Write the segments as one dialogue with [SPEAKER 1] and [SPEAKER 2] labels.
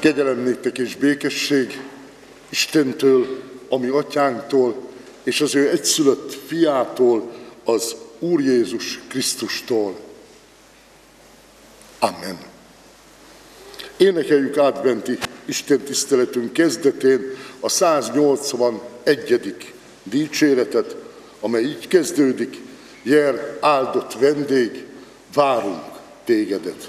[SPEAKER 1] Kegyelem néktek és békesség Istentől, a mi atyánktól, és az ő egyszülött fiától, az Úr Jézus Krisztustól. Amen. Énekeljük adventi istentiszteletünk kezdetén a 181. dicséretet, amely így kezdődik: Gyere, áldott vendég, várunk tégedet.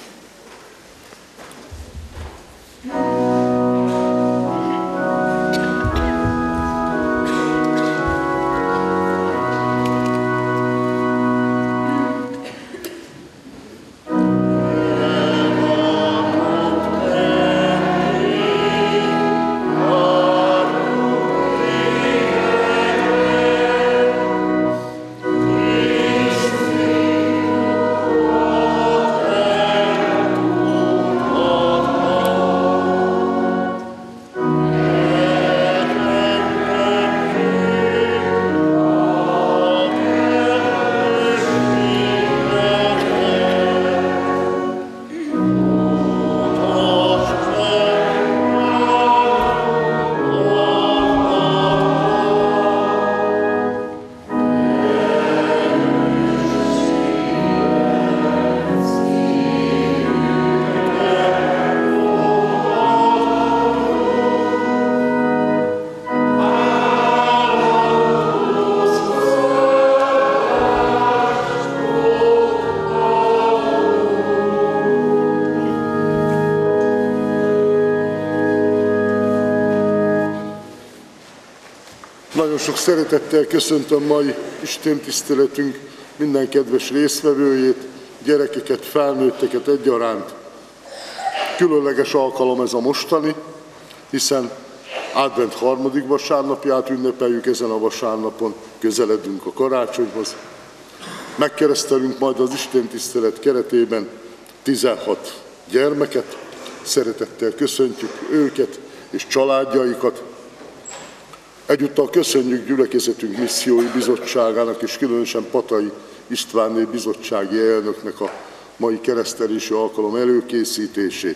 [SPEAKER 1] Nagyon sok szeretettel köszöntöm mai istentiszteletünk minden kedves résztvevőjét, gyerekeket, felnőtteket egyaránt. Különleges alkalom ez a mostani, hiszen advent harmadik vasárnapját ünnepeljük ezen a vasárnapon, közeledünk a karácsonyhoz. Megkeresztelünk majd az istentisztelet keretében 16 gyermeket, szeretettel köszöntjük őket és családjaikat. Egyúttal köszönjük gyülekezetünk missziói bizottságának és különösen Patai Istvánné bizottsági elnöknek a mai keresztelési alkalom előkészítését.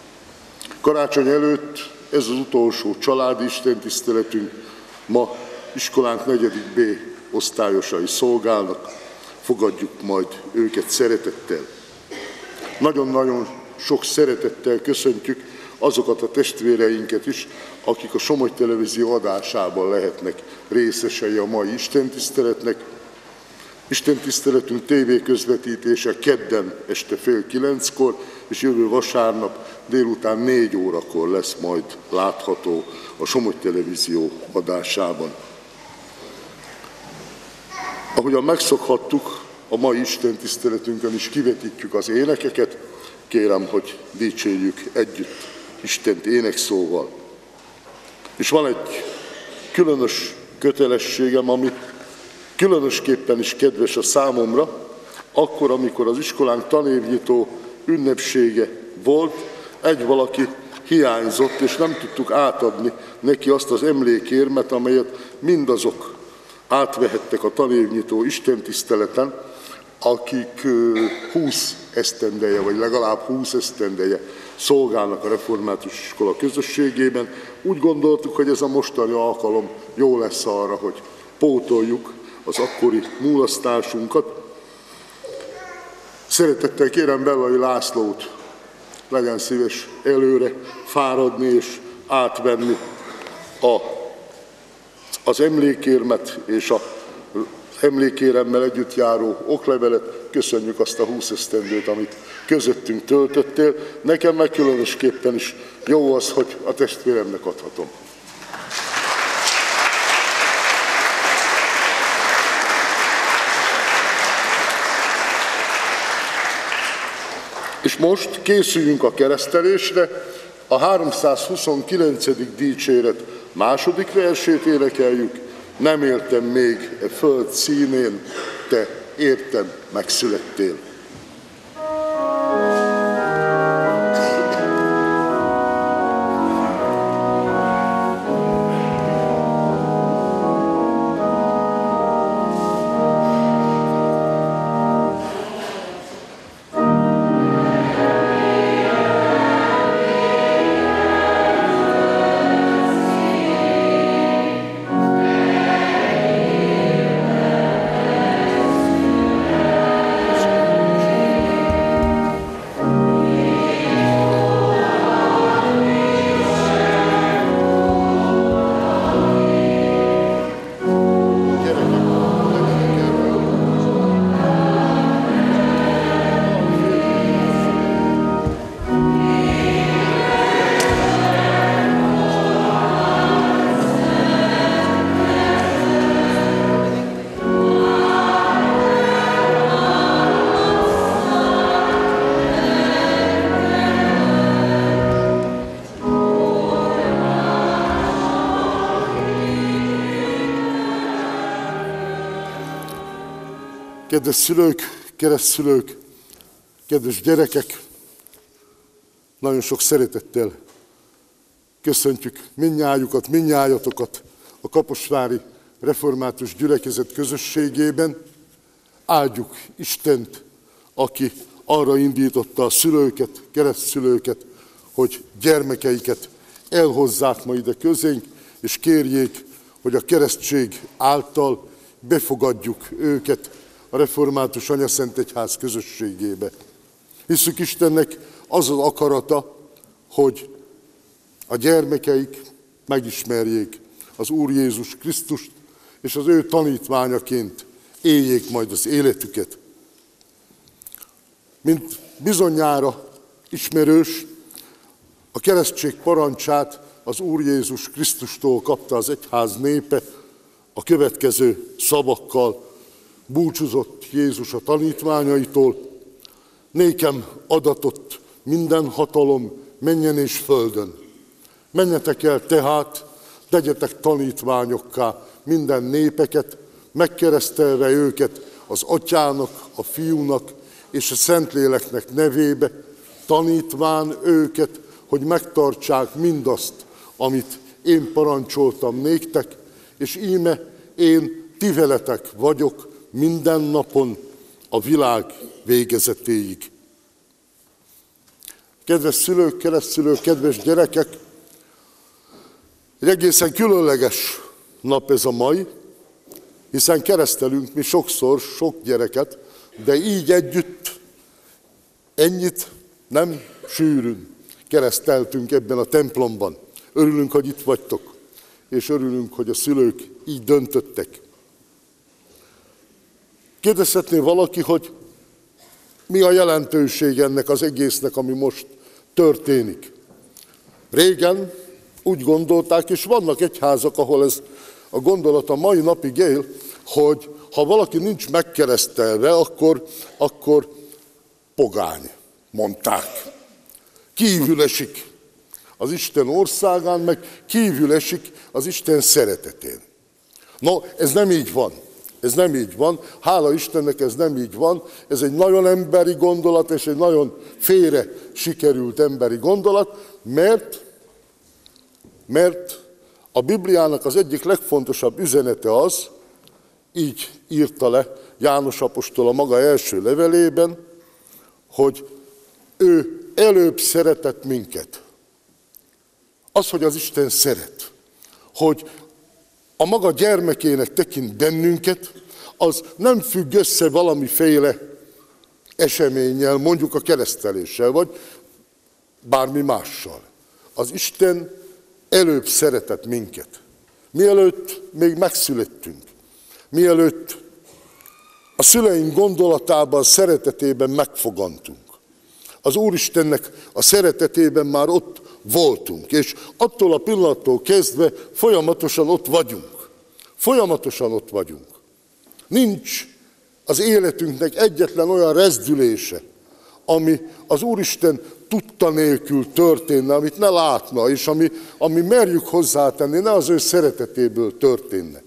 [SPEAKER 1] Karácsony előtt ez az utolsó családi istentiszteletünk, ma iskolánk 4. B osztályosai szolgálnak, fogadjuk majd őket szeretettel. Nagyon-nagyon sok szeretettel köszöntjük azokat a testvéreinket is, akik a Somogy Televízió adásában lehetnek részesei a mai istentiszteletnek. Istentiszteletünk tévéközvetítése kedden este 8:30-kor, és jövő vasárnap délután 4 órakor lesz majd látható a Somogy Televízió adásában. Ahogyan megszokhattuk, a mai istentiszteletünkön is kivetítjük az énekeket. Kérem, hogy dicsérjük együtt Istent énekszóval. És van egy különös kötelességem, ami különösképpen is kedves a számomra. Akkor, amikor az iskolánk tanévnyitó ünnepsége volt, egy valaki hiányzott, és nem tudtuk átadni neki azt az emlékérmet, amelyet mindazok átvehettek a tanévnyitó istentiszteleten, akik 20 esztendeje, vagy legalább 20 esztendeje szolgálnak a református iskola közösségében. Úgy gondoltuk, hogy ez a mostani alkalom jó lesz arra, hogy pótoljuk az akkori mulasztásunkat. Szeretettel kérem Bellai Lászlót, legyen szíves előre fáradni és átvenni az emlékérmet és az emlékéremmel együtt járó oklevelet. Köszönjük azt a 20 esztendőt, amit közöttünk töltöttél. Nekem meg különösképpen is jó az, hogy a testvéremnek adhatom. És most készüljünk a keresztelésre. A 329. dicséret második versét énekeljük. Nem éltem még e föld színén, te értem megszülettél. Kedves szülők, keresztszülők, kedves gyerekek, nagyon sok szeretettel köszöntjük mindnyájukat, mindnyájatokat a Kaposvári Református Gyülekezet közösségében. Áldjuk Istent, aki arra indította a szülőket, keresztszülőket, hogy gyermekeiket elhozzák ma ide közénk, és kérjék, hogy a keresztség által befogadjuk őket a Református Anyaszentegyház közösségébe. Hiszük Istennek az az akarata, hogy a gyermekeik megismerjék az Úr Jézus Krisztust, és az ő tanítványaként éljék majd az életüket. Mint bizonyára ismerős, a keresztség parancsát az Úr Jézus Krisztustól kapta az egyház népe a következő szavakkal. Búcsúzott Jézus a tanítványaitól: nékem adatott minden hatalom mennyen és földön. Menjetek el tehát, tegyetek tanítványokká minden népeket, megkeresztelve őket az Atyának, a Fiúnak és a Szentléleknek nevébe, tanítván őket, hogy megtartsák mindazt, amit én parancsoltam néktek, és íme én ti veletek vagyok minden napon a világ végezetéig. Kedves szülők, keresztszülők, kedves gyerekek, egy egészen különleges nap ez a mai, hiszen keresztelünk mi sokszor sok gyereket, de így együtt ennyit nem sűrűn kereszteltünk ebben a templomban. Örülünk, hogy itt vagytok, és örülünk, hogy a szülők így döntöttek. Kérdezhetné valaki, hogy mi a jelentőség ennek az egésznek, ami most történik. Régen úgy gondolták, és vannak egyházak, ahol ez a gondolat a mai napig él, hogy ha valaki nincs megkeresztelve, akkor pogány, mondták. Kívül esik az Isten országán, meg kívül esik az Isten szeretetén. No, ez nem így van. Ez nem így van. Hála Istennek ez nem így van. Ez egy nagyon emberi gondolat, és egy nagyon félre sikerült emberi gondolat, mert a Bibliának az egyik legfontosabb üzenete az, így írta le János apostol a maga első levelében, hogy ő előbb szeretett minket. Az, hogy az Isten szeret, hogy a maga gyermekének tekint bennünket, az nem függ össze valamiféle eseménnyel, mondjuk a kereszteléssel, vagy bármi mással. Az Isten előbb szeretett minket. Mielőtt még megszülettünk, mielőtt a szüleink gondolatában, szeretetében megfogantunk. Az Úristennek a szeretetében már ott voltunk, és attól a pillanattól kezdve folyamatosan ott vagyunk. Folyamatosan ott vagyunk. Nincs az életünknek egyetlen olyan rezdülése, ami az Úristen tudta nélkül történne, amit ne látna, és ami merjük hozzátenni, ne az ő szeretetéből történne.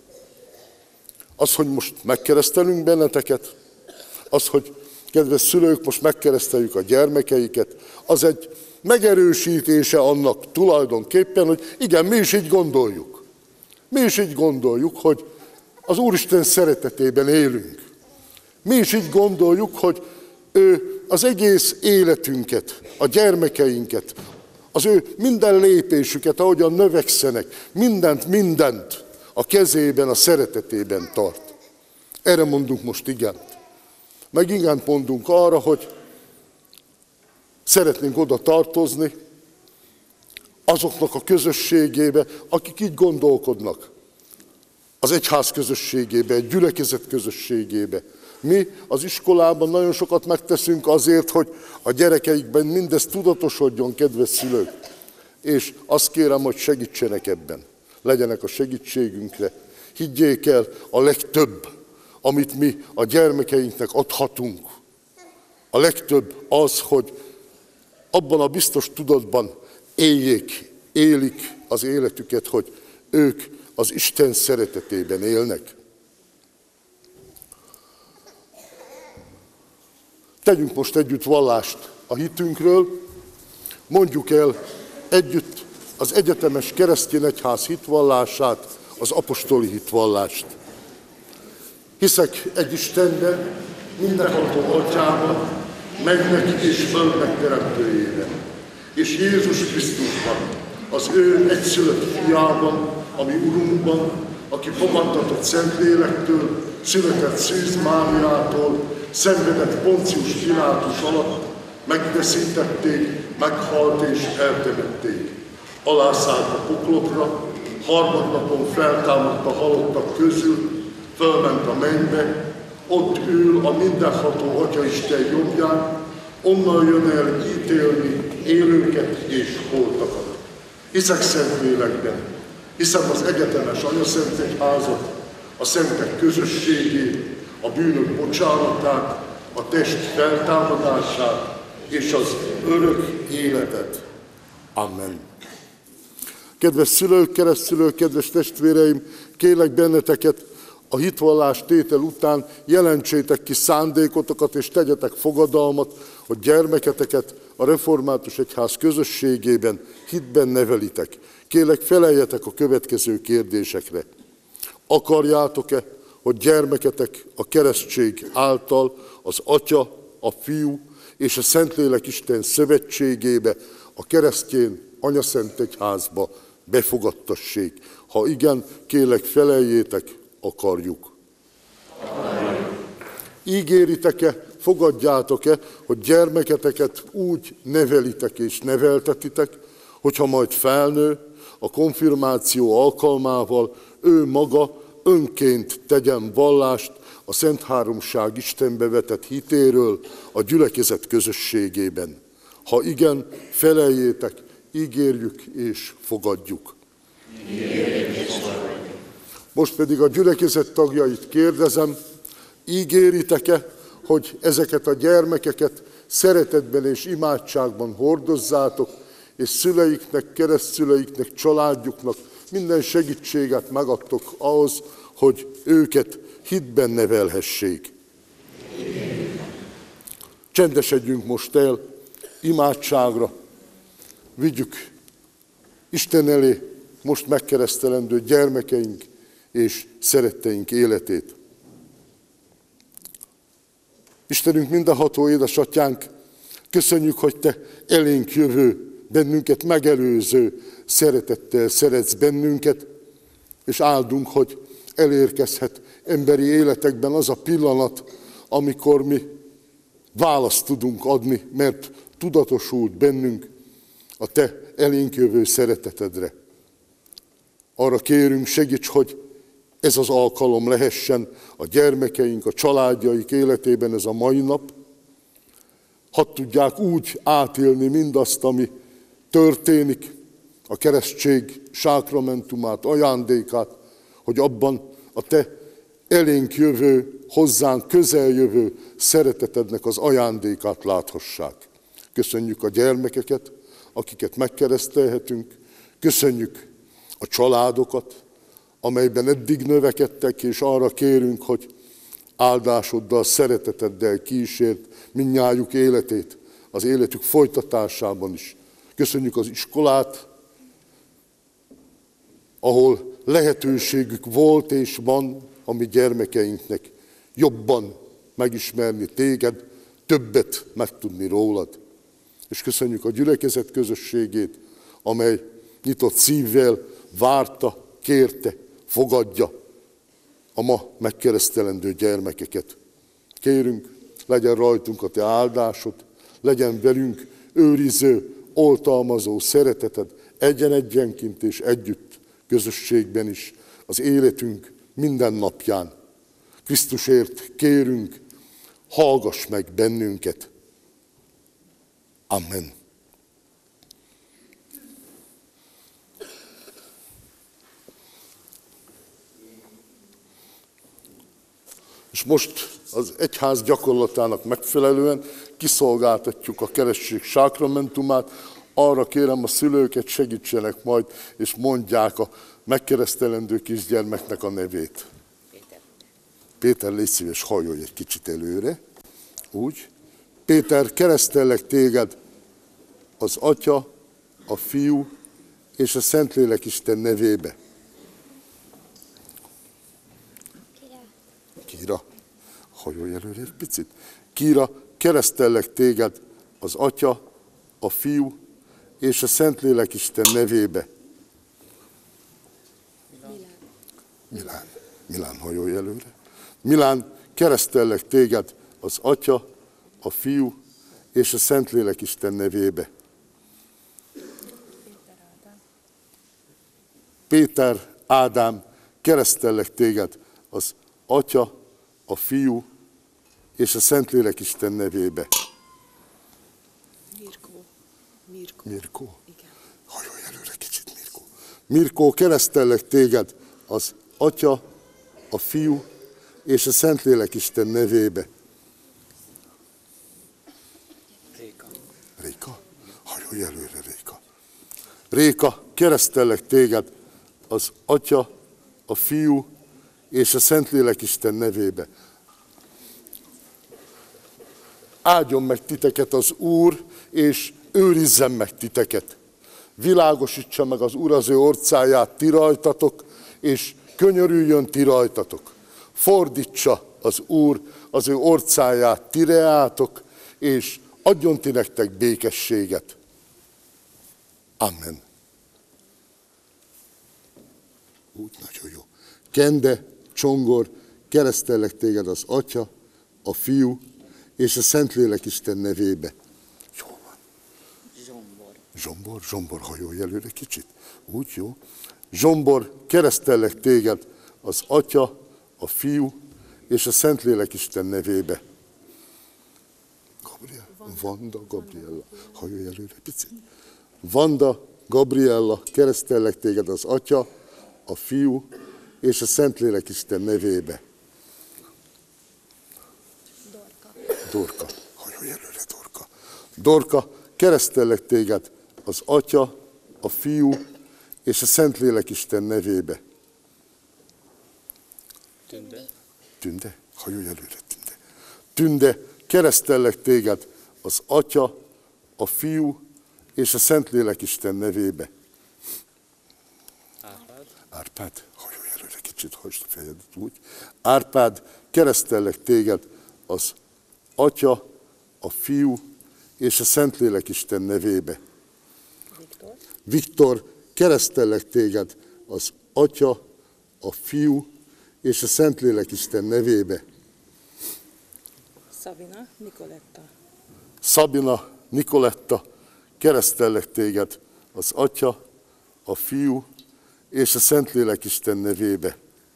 [SPEAKER 1] Az, hogy most megkeresztelünk benneteket, az, hogy kedves szülők, most megkereszteljük a gyermekeiket, az egy megerősítése annak tulajdonképpen, hogy igen, mi is így gondoljuk. Mi is így gondoljuk, hogy az Úristen szeretetében élünk. Mi is így gondoljuk, hogy ő az egész életünket, a gyermekeinket, az ő minden lépésüket, ahogyan növekszenek, mindent a kezében, a szeretetében tart. Erre mondunk most igent. Meg igent mondunk arra, hogy szeretnénk oda tartozni azoknak a közösségébe, akik így gondolkodnak. Az egyház közösségébe, egy gyülekezet közösségébe. Mi az iskolában nagyon sokat megteszünk azért, hogy a gyerekeikben mindez tudatosodjon, kedves szülők. És azt kérem, hogy segítsenek ebben. Legyenek a segítségünkre. Higgyék el, a legtöbb, amit mi a gyermekeinknek adhatunk, a legtöbb az, hogy abban a biztos tudatban élik az életüket, hogy ők az Isten szeretetében élnek. Tegyünk most együtt vallást a hitünkről, mondjuk el együtt az egyetemes keresztény egyház hitvallását, az apostoli hitvallást. Hiszek egy Istenben, mindenható Atyában, mennek és földnek teremtőjében, és Jézus Krisztusban, az ő egyszülött fiában, ami Urunkban, aki fogantatott Szentlélektől, született Szűz Máriától, szenvedett Poncius Pilátus alatt, megveszítették, meghalt és eltemették. Alászállt a poklokra, harmadnapon feltámadt a halottak közül, fölment a mennybe, ott ül a mindenható Atyaisten jobbján, onnan jön el ítélni élőket és holtakat. Hiszek Szentlélekben, hiszem az egyetemes anyaszentegyházat, a szentek közösségét, a bűnök bocsánatát, a test feltámadását és az örök életet. Amen. Kedves szülők, keresztszülők, kedves testvéreim, kérlek benneteket, a hitvallás tétel után jelentsétek ki szándékotokat és tegyetek fogadalmat, hogy gyermeketeket a református egyház közösségében, hitben nevelitek. Kérlek, feleljetek a következő kérdésekre. Akarjátok-e, hogy gyermeketek a keresztség által az Atya, a Fiú és a Szentlélek Isten szövetségébe, a keresztény anyaszentegyházba befogadtassék? Ha igen, kérlek, feleljétek, akarjuk. Ígéritek-e, fogadjátok-e, hogy gyermeketeket úgy nevelitek és neveltetitek, hogyha majd felnő, a konfirmáció alkalmával ő maga önként tegyen vallást a Szent Háromság Istenbe vetett hitéről a gyülekezet közösségében? Ha igen, feleljétek, ígérjük és fogadjuk. Most pedig a gyülekezet tagjait kérdezem, ígéritek-e, hogy ezeket a gyermekeket szeretetben és imádságban hordozzátok, és szüleiknek, keresztszüleiknek, családjuknak minden segítséget megadtok ahhoz, hogy őket hitben nevelhessék. Csendesedjünk most el imádságra, vigyük Isten elé most megkeresztelendő gyermekeink és szeretteink életét. Istenünk, mindenható édesatyánk, köszönjük, hogy Te elénk jövő, bennünket megelőző szeretettel szeretsz bennünket, és áldunk, hogy elérkezhet emberi életekben az a pillanat, amikor mi választ tudunk adni, mert tudatosult bennünk a Te elénk jövő szeretetedre. Arra kérünk, segíts, hogy ez az alkalom lehessen a gyermekeink, a családjaik életében ez a mai nap. Hadd tudják úgy átélni mindazt, ami történik, a keresztség sákramentumát, ajándékát, hogy abban a Te elénk jövő, hozzánk közeljövő szeretetednek az ajándékát láthassák. Köszönjük a gyermekeket, akiket megkeresztelhetünk, köszönjük a családokat, amelyben eddig növekedtek, és arra kérünk, hogy áldásoddal, szereteteddel kísért mindnyájuk életét, az életük folytatásában is. Köszönjük az iskolát, ahol lehetőségük volt és van a mi gyermekeinknek jobban megismerni Téged, többet megtudni rólad. És köszönjük a gyülekezet közösségét, amely nyitott szívvel várta, kérte, fogadja a ma megkeresztelendő gyermekeket. Kérünk, legyen rajtunk a Te áldásod, legyen velünk őriző, oltalmazó szereteted, egyenként és együtt, közösségben is, az életünk minden napján. Krisztusért kérünk, hallgass meg bennünket. Amen. És most az egyház gyakorlatának megfelelően kiszolgáltatjuk a keresztség sákramentumát. Arra kérem a szülőket, segítsenek majd, és mondják a megkeresztelendő kisgyermeknek a nevét. Péter, légy szíves, hajolj egy kicsit előre. Úgy. Péter, keresztellek téged az Atya, a Fiú és a Szentlélek Isten nevébe. Kíra, hajolj előre egy picit. Kíra, keresztellek téged az Atya, a Fiú és a Szentlélek Isten nevébe. Milán, hajolj előre. Milán, keresztellek téged az Atya, a Fiú és a Szentlélek Isten nevébe. Péter, Ádám, keresztellek téged az Atya, a Fiú és a Szentlélek Isten nevébe. Mirkó.
[SPEAKER 2] Igen.
[SPEAKER 1] Hajolj előre kicsit, Mirkó. Mirkó, keresztellek téged az Atya, a Fiú és a Szentlélek Isten nevébe. Réka. Hajolj előre, Réka. Réka, keresztellek téged az Atya, a Fiú és a Szentlélek Isten nevébe. Áldjon meg titeket az Úr, és őrizzen meg titeket. Világosítsa meg az Úr az ő orcáját ti rajtatok, és könyörüljön ti rajtatok. Fordítsa az Úr az ő orcáját ti reátok, és adjon ti nektek békességet. Amen. Úgy, nagyon jó. Kende, Csongor, keresztellek téged az Atya, a Fiú és a Szentlélek Isten nevébe. Jó van. Zsombor, hajolj előre kicsit. Úgy, jó. Zsombor, keresztellek téged az Atya, a Fiú és a Szentlélek Isten nevébe. Vanda, Gabriella, hajolj előre picit. Vanda, Gabriella, keresztellek téged az Atya, a Fiú és a Szentlélek Isten nevébe. Dorka, hajolj előre, Dorka. Dorka, keresztellek téged az Atya, a Fiú és a Szentlélek Isten nevébe. Tünde, hajolj előre, Tünde. Tünde, keresztellek téged az Atya, a Fiú és a Szentlélek Isten nevébe. Árpád, hajolj előre kicsit, hajtsd a fejedet úgy. Árpád, keresztellek téged az Atya, a Fiú és a Szentlélek Isten nevébe. Viktor, keresztellek téged az Atya, a Fiú és a Szentlélek Isten nevébe. Szabina, Nikoletta, keresztellek téged az Atya, a Fiú és a Szentlélek Isten nevébe.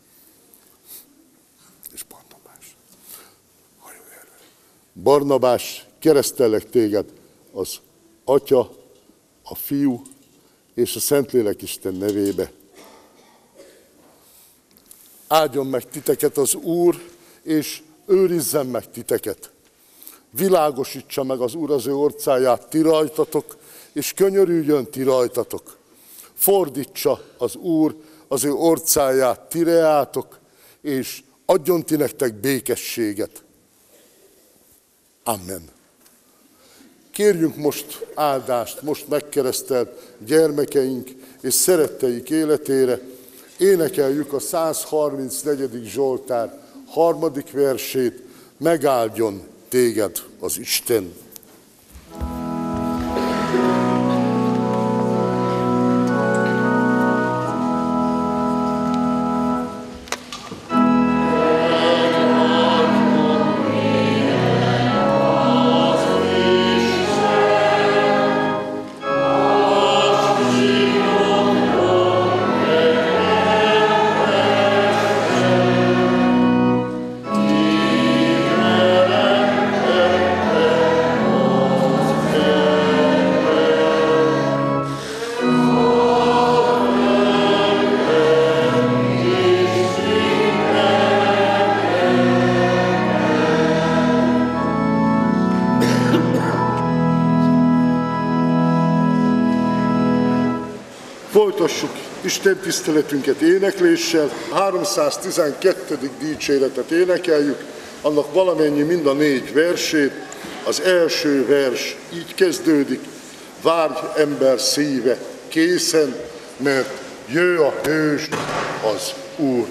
[SPEAKER 1] És Barnabás. Hajolj előre. Barnabás, keresztellek téged az Atya, a Fiú és a Szentlélek Isten nevébe. Áldjon meg titeket az Úr, és őrizzen meg titeket. Világosítsa meg az Úr az ő orcáját ti rajtatok, és könyörüljön ti rajtatok. Fordítsa az Úr az ő orcáját ti reátok, és adjon ti nektek békességet. Amen. Kérjünk most áldást, most megkeresztelt gyermekeink és szeretteik életére. Énekeljük a 134. Zsoltár 3. versét, megáldjon téged az Isten. Folytassuk Isten tiszteletünket énekléssel, 312. dicséretet énekeljük, annak valamennyi mind a 4 versét. Az első vers így kezdődik: várj ember szíve készen, mert jö a hős, az Úr.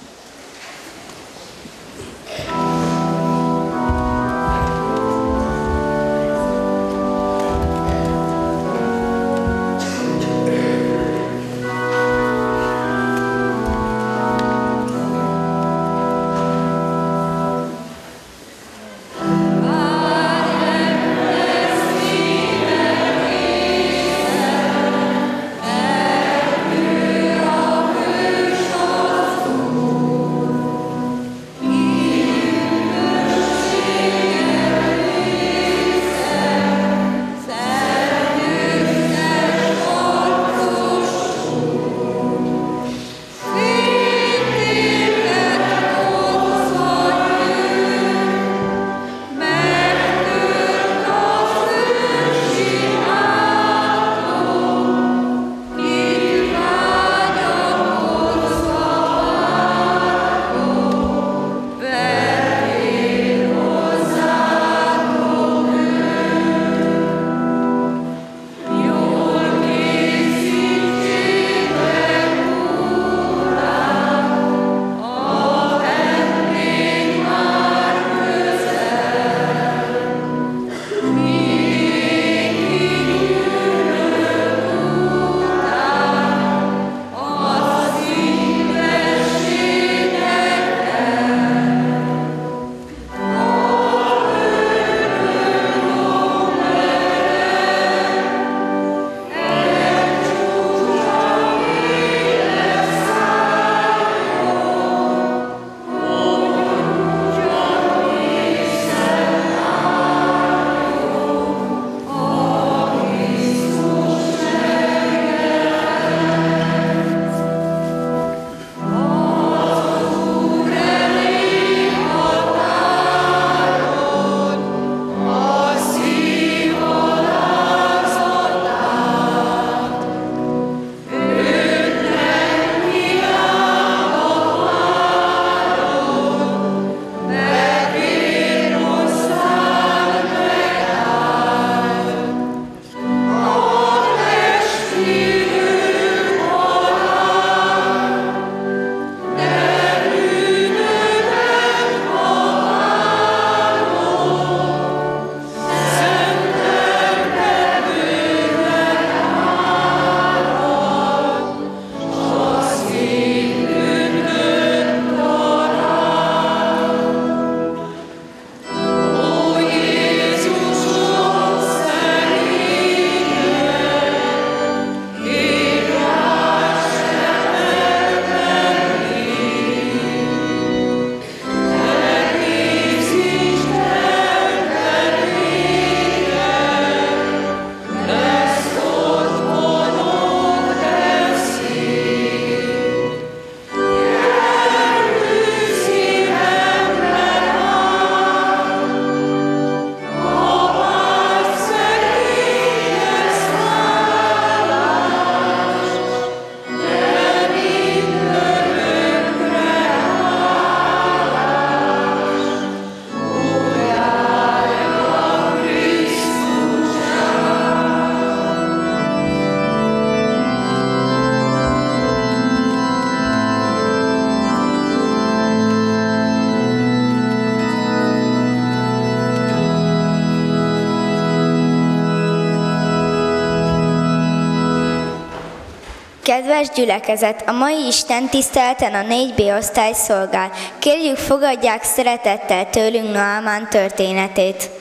[SPEAKER 2] Kedves gyülekezet, a mai Isten tiszteleten a 4B osztály szolgál. Kérjük, fogadják szeretettel tőlünk Naamán történetét.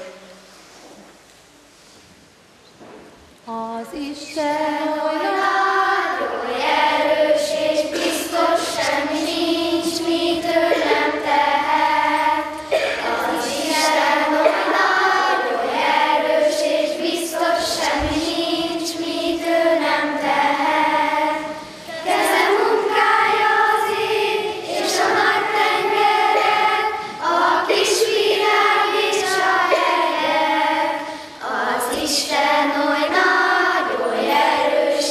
[SPEAKER 3] Az Isten olyan nagy, erős és biztos, semmi nincs, mit ő nem tehet. Az Isten olyan nagy, erős és biztos, semmi nincs, mit ő nem tehet. Keze munkája az ég és a nagy tengerek, a kis világ és a hegyek. Az Isten oly nagy, oly erős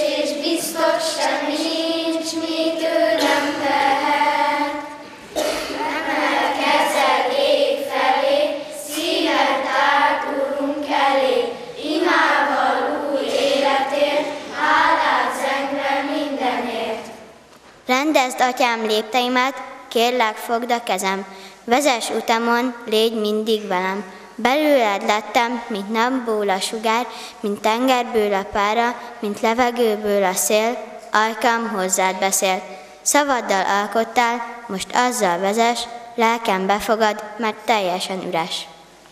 [SPEAKER 4] Rendezd, atyám, lépteimet, kérlek, fogd a kezem. Vezess utamon, légy mindig velem. Belőled lettem, mint napból a sugár, mint tengerből a pára, mint levegőből a szél, ajkam hozzád beszél. Szavaddal alkottál, most azzal vezess, lelkem befogad, mert teljesen üres.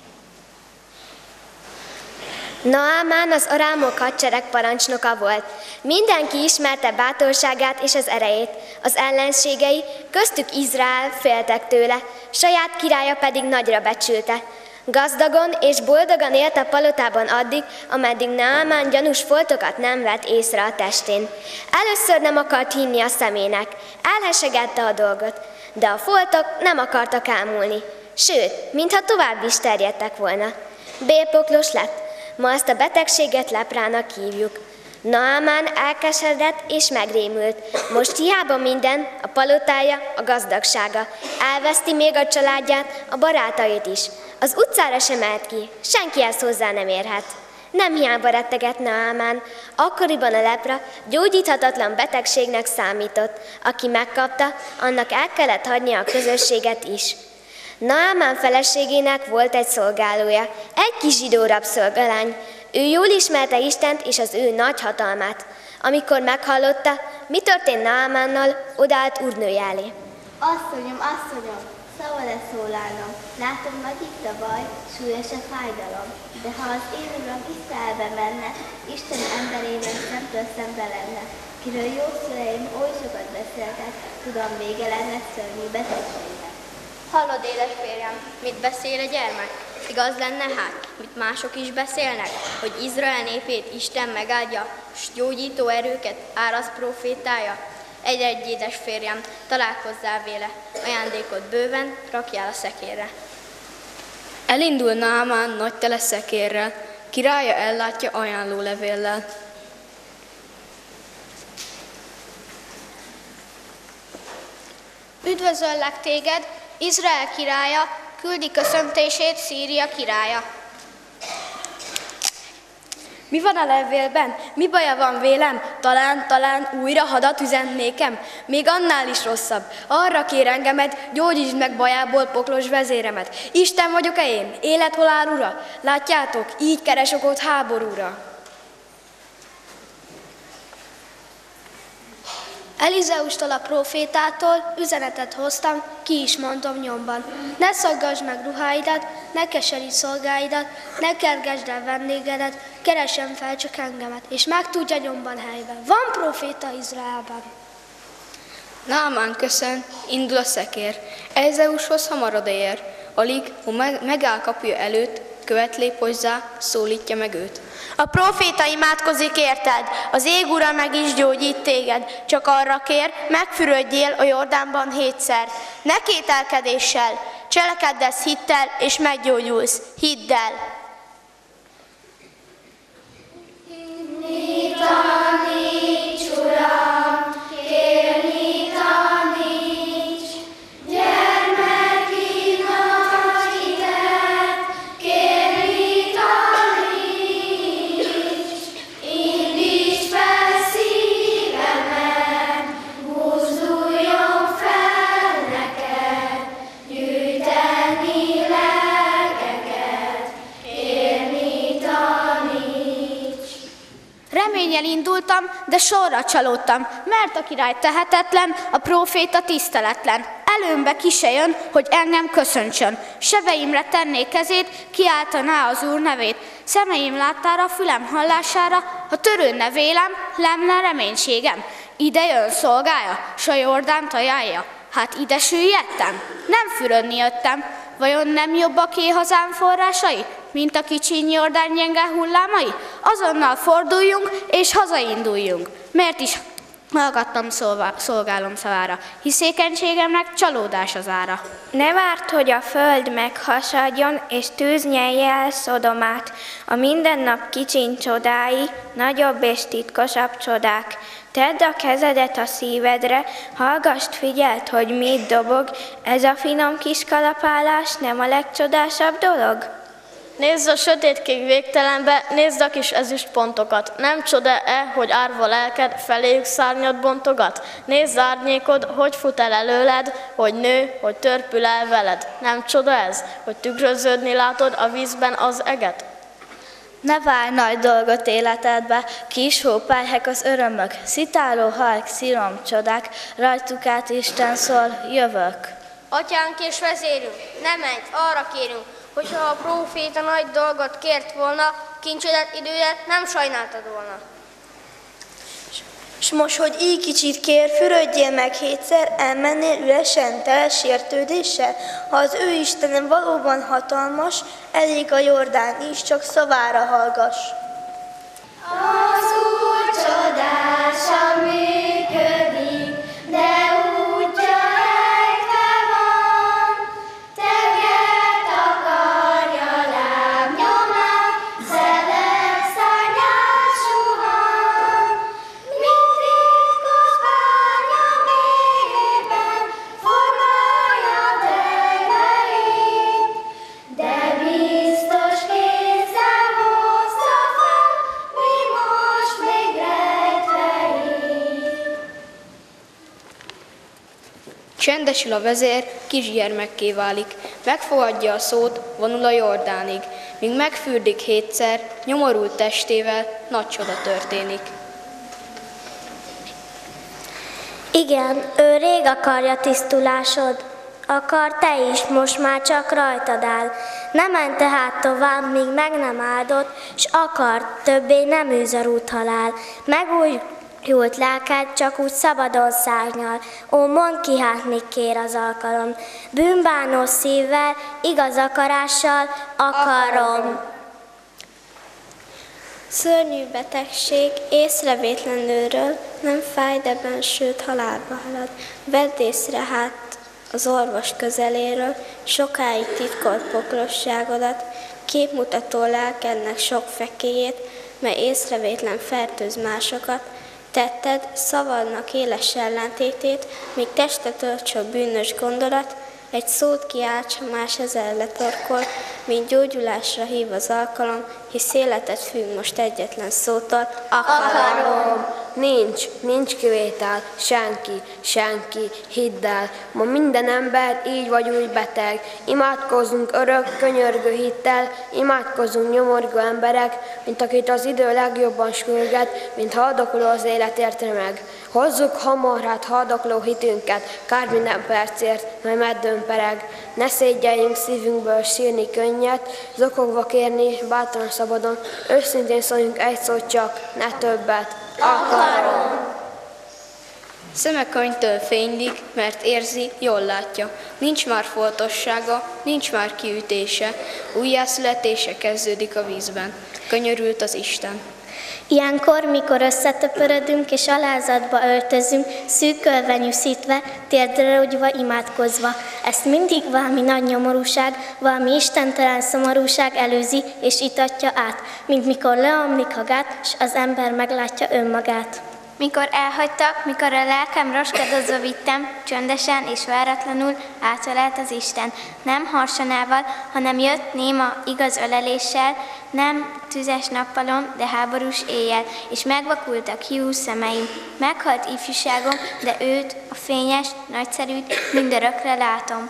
[SPEAKER 5] Naamán az arámok hadsereg parancsnoka volt. Mindenki ismerte bátorságát és az erejét. Az ellenségei, köztük Izrael féltek tőle, saját királya pedig nagyra becsülte. Gazdagon és boldogan élt a palotában addig, ameddig Naamán gyanús foltokat nem vett észre a testén. Először nem akart hinni a szemének, elhesegette a dolgot, de a foltok nem akartak elmúlni. Sőt, mintha tovább is terjedtek volna. Bélpoklos lett. Ma ezt a betegséget leprának hívjuk. Naamán elkeseredett és megrémült. Most hiába minden, a palotája, a gazdagsága. Elveszti még a családját, a barátait is. Az utcára sem mehet ki, senkihez hozzá nem érhet. Nem hiába rettegett Naamán, akkoriban a lepra gyógyíthatatlan betegségnek számított. Aki megkapta, annak el kellett hagynia a közösséget is. Naamán feleségének volt egy szolgálója, egy kis zsidó rabszolgalány. Ő jól ismerte Istent és az ő nagy hatalmát. Amikor meghallotta, mi történt Naamánnal, odállt úrnője elé.
[SPEAKER 6] Asszonyom, szabad-e szólálnom? Látom, nagy itt a baj, súlyos a fájdalom. De ha az én uram Izraelbe menne, Isten emberével szemtől szembe lenne, kiről jó szüleim oly sokat beszéltek, tudom, vége lenne szörnyű betegségnek.
[SPEAKER 7] Hallod, édes férjem, mit beszél a gyermek? Igaz lenne hát, mit mások is beszélnek, hogy Izrael népét Isten megáldja, s gyógyító erőket árasz profétája? Egy-egy, édes férjem, találkozzál véle, ajándékot bőven rakjál a szekérre.
[SPEAKER 8] Elindul Naamán nagy tele szekérrel, királya ellátja ajánlólevéllel.
[SPEAKER 9] Üdvözöllek téged, Izrael királya, küldi köszöntését Szíria királya.
[SPEAKER 8] Mi van a levélben? Mi baja van vélem? Talán újra hadat üzent nékem? Még annál is rosszabb. Arra kér engemet, gyógyítsd meg bajából poklos vezéremet. Isten vagyok-e én? Élet-halál ura? Látjátok, így keres okot háborúra.
[SPEAKER 9] Elizeustól a prófétától üzenetet hoztam, ki is mondom nyomban. Ne szaggass meg ruháidat, ne keseríts szolgáidat, ne kergesd el vendégedet, keresem fel csak engemet, és megtudja nyomban helyben. Van próféta Izraelben.
[SPEAKER 8] Naamán köszön, indul a szekér. Elizeushoz hamar odaér. Alig, ha megáll kapuja előtt, követ lép hozzá, szólítja meg őt.
[SPEAKER 10] A próféta imádkozik érted, az ég ura meg is gyógyít téged, csak arra kér, megfürödjél a Jordánban 7-szer. Ne kételkedéssel, cselekedj ezt hittel, és meggyógyulsz. Hidd el!
[SPEAKER 3] Taníts, Uram, kérni taníts, gyermeki nagy hitet, kérni taníts, indíts fel szívemet, buzduljon fel neked, gyűjteni lelkeket, kérni taníts.
[SPEAKER 9] Reménnyel indultam, de sorra csalódtam, mert a király tehetetlen, a próféta tiszteletlen. Előmbe ki se jön, hogy engem köszöntsön. Sebeimre tenné kezét, kiáltaná az Úr nevét. Szemeim láttára, fülem hallására, ha törődne vélem, lenne reménységem. Ide jön szolgája, s a Jordánt ajánlja. Hát ide süllyedtem? Nem fürödni jöttem. Vajon nem jobbak hazám forrásai, mint a kicsiny Jordán gyenge hullámai? Azonnal forduljunk és hazainduljunk. Miért is hallgattam szolgálom szavára, hiszékenységemnek csalódás az ára.
[SPEAKER 2] Ne várt, hogy a föld meghasadjon, és tűz nyelje el Szodomát. A mindennap kicsiny csodái, nagyobb és titkosabb csodák. Tedd a kezedet a szívedre, hallgasd, figyeld, hogy mit dobog. Ez a finom kis kalapálás nem a legcsodásabb dolog?
[SPEAKER 11] Nézd a sötétkék végtelenbe, nézd a kis ezüst pontokat. Nem csoda-e, hogy árva lelked feléjük szárnyat bontogat? Nézd árnyékod, hogy fut el előled, hogy nő, hogy törpül el veled. Nem csoda ez, hogy tükröződni látod a vízben az eget?
[SPEAKER 12] Ne várj nagy dolgot életedbe, kis hópályhek az örömök, szitáló halk, szírom csodák, rajtuk át Isten szól, jövök.
[SPEAKER 7] Atyánk és vezérünk, ne menj, arra kérünk, hogyha a próféta nagy dolgot kért volna, kincsedet, idődet nem sajnáltad volna.
[SPEAKER 13] S most, hogy így kicsit kér, fürödjél meg hétszer, elmennél üresen, tele sértődéssel? Ha az ő Istenem valóban hatalmas, elég a Jordán is, csak szavára hallgass.
[SPEAKER 3] Az Úr csodásan működik, de útja rejtve van. Teget akarja lábnyomát, szelek szárnyát suhan. Mint titkos bánya mélyében formálja terveit, de biztos kézzel hozza fel, mi most még rejtveik.
[SPEAKER 8] Csendesül a vezér, kisgyermekké válik, megfogadja a szót, vonul a Jordánig, míg megfürdik hétszer, nyomorult testével, nagy csoda történik.
[SPEAKER 6] Igen, ő rég akarja tisztulásod, akar te is, most már csak rajtad áll. Ne menj tehát tovább, míg meg nem áldott, s akar, többé nem űz a rúthalál. Megújult lelked csak úgy szabadon szárnyal, ó, mondd ki hát, még kér az alkalom. Bűnbánó szívvel, igaz akarással akarom. Szörnyű betegség észrevétlenülről nem fáj, de sőt halálba halad. Vedd észre hát az orvos közeléről sokáig titkolt poklosságodat, képmutató lelkednek sok fekélyét, mely észrevétlen fertőz másokat, tetted szavadnak éles ellentétét, míg testet ölt bűnös gondolat, egy szót kiálts, ha más ezer letorkol, mint gyógyulásra hív az alkalom, hisz életed függ most egyetlen szótól, akarom.
[SPEAKER 14] Nincs kivétel, senki, hidd el. Ma minden ember így vagy úgy beteg. Imádkozzunk örök, könyörgő hittel, imádkozzunk nyomorgó emberek, mint akit az idő legjobban sürget, mint haldokló az életért remeg. Hozzuk hamar hát haldokló hitünket, kár minden percért, mely meddőn pereg. Ne szégyeljünk szívünkből sírni könnyet, zokogva kérni, bátran szabadon, őszintén szóljunk egy szót csak, ne többet. Akarom!
[SPEAKER 8] Szeme könyvtől fénylik, mert érzi, jól látja. Nincs már foltossága, nincs már kiütése, újjászületése kezdődik a vízben. Könyörült az Isten.
[SPEAKER 6] Ilyenkor, mikor összetöpörödünk és alázatba öltözünk, szűkölve nyűszítve, térdre rúgyva, imádkozva. Ezt mindig valami nagy nyomorúság, valami istentelen szomorúság előzi és itatja át, mint mikor leomlik a gát, s az ember meglátja önmagát.
[SPEAKER 4] Mikor elhagytak, mikor a lelkem roskadozva vittem, csöndesen és váratlanul átölelt az Isten. Nem harsonával, hanem jött néma, igaz öleléssel, nem tüzes nappalon, de háborús éjjel, és megvakultak hiú szemeim. Meghalt ifjúságom, de őt, a fényes, nagyszerűt mindörökre látom.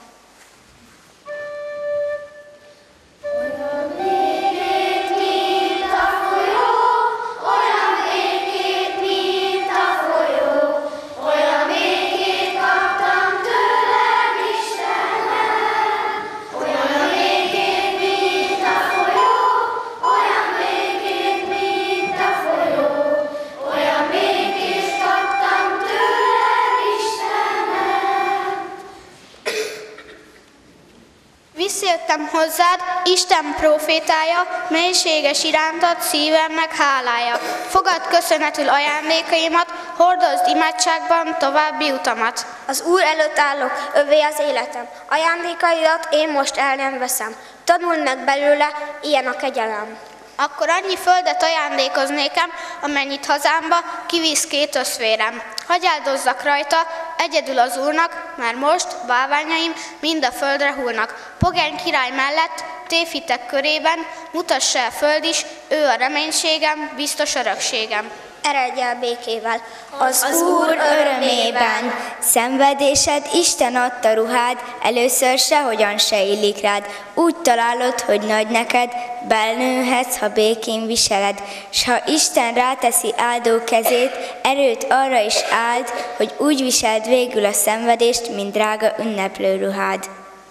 [SPEAKER 9] Visszajöttem hozzád, Isten prófétája, mélységes irántad szívemnek hálája. Fogadd köszönetül ajándékaimat, hordozd imádságban további utamat.
[SPEAKER 5] Az Úr előtt állok, övé az életem. Ajándékaidat én most el nem veszem. Tanuld meg belőle, ilyen a kegyelem.
[SPEAKER 9] Akkor annyi földet ajándékoz nékem, amennyit hazámba kivisz 2 öszvérem. Hagy áldozzak rajta, egyedül az Úrnak, mert most bálványaim mind a földre hullnak. Pogány király mellett tévhitek körében, mutassa el föld is, ő a reménységem, biztos örökségem.
[SPEAKER 6] Eredj el békével
[SPEAKER 2] az Úr örömében. Szenvedésed Isten adta ruhád, először sehogyan se illik rád. Úgy találod, hogy nagy neked, belnőhetsz, ha békén viseled. S ha Isten ráteszi áldó kezét, erőt arra is áld, hogy úgy viseld végül a szenvedést, mint drága ünneplő ruhád.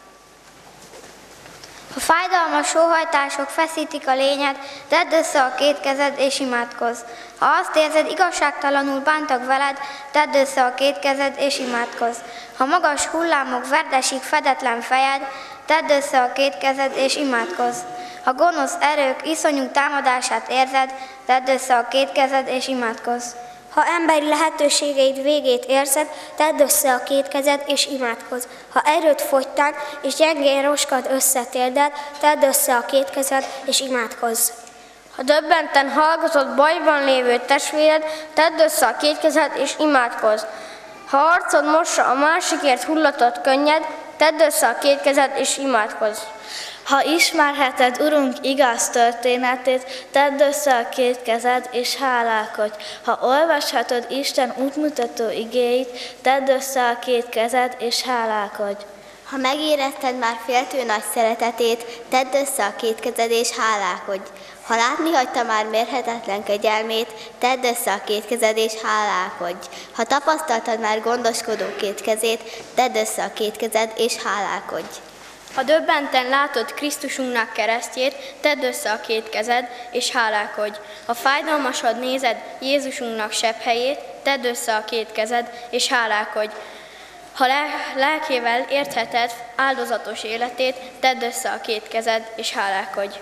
[SPEAKER 6] Ha fájdalmas sóhajtások feszítik a lényed, tedd össze a két kezed és imádkozz. Ha azt érzed, igazságtalanul bántak veled, tedd össze a két kezed és imádkozz. Ha magas hullámok verdesik fedetlen fejed, tedd össze a két kezed és imádkozz. Ha gonosz erők iszonyú támadását érzed, tedd össze a két kezed és imádkozz.
[SPEAKER 3] Ha emberi lehetőségeid végét érzed, tedd össze a két kezed és imádkozz. Ha erőd fogytán és gyengén roskad össze térded, tedd össze a két kezed és imádkozz.
[SPEAKER 11] Ha döbbenten hallgatod bajban lévő testvéred, tedd össze a két kezed és imádkozz. Ha arcod mossa a másikért hullatott könnyed, tedd össze a két kezed és imádkozz.
[SPEAKER 12] Ha ismerheted Urunk igaz történetét, tedd össze a két kezed és hálálkodj. Ha olvashatod Isten útmutató igéit, tedd össze a két kezed és hálálkodj.
[SPEAKER 4] Ha megérezted már féltő nagy szeretetét, tedd össze a két kezed és hálálkodj. Ha látni hagyta már mérhetetlen kegyelmét, tedd össze a két kezed és hálálkodj. Ha tapasztaltad már gondoskodó két kezét, tedd össze a két kezed és hálálkodj.
[SPEAKER 7] Ha döbbenten látod Krisztusunknak keresztjét, tedd össze a két kezed, és hálálkodj. Ha fájdalmasad nézed Jézusunknak sebhelyét, tedd össze a két kezed, és hálálkodj. Ha lelkével értheted áldozatos életét, tedd össze a két kezed, és hálálkodj.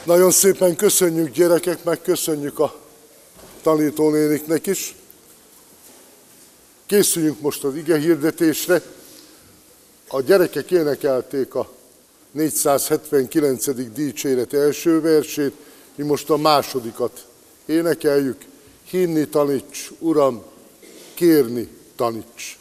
[SPEAKER 1] Nagyon szépen köszönjük, gyerekek, meg köszönjük a tanítónéniknek is. Készüljünk most az ige hirdetésre. A gyerekek énekelték a 479. dicséret első versét, mi most a másodikat énekeljük. Hinni taníts, Uram, kérni taníts.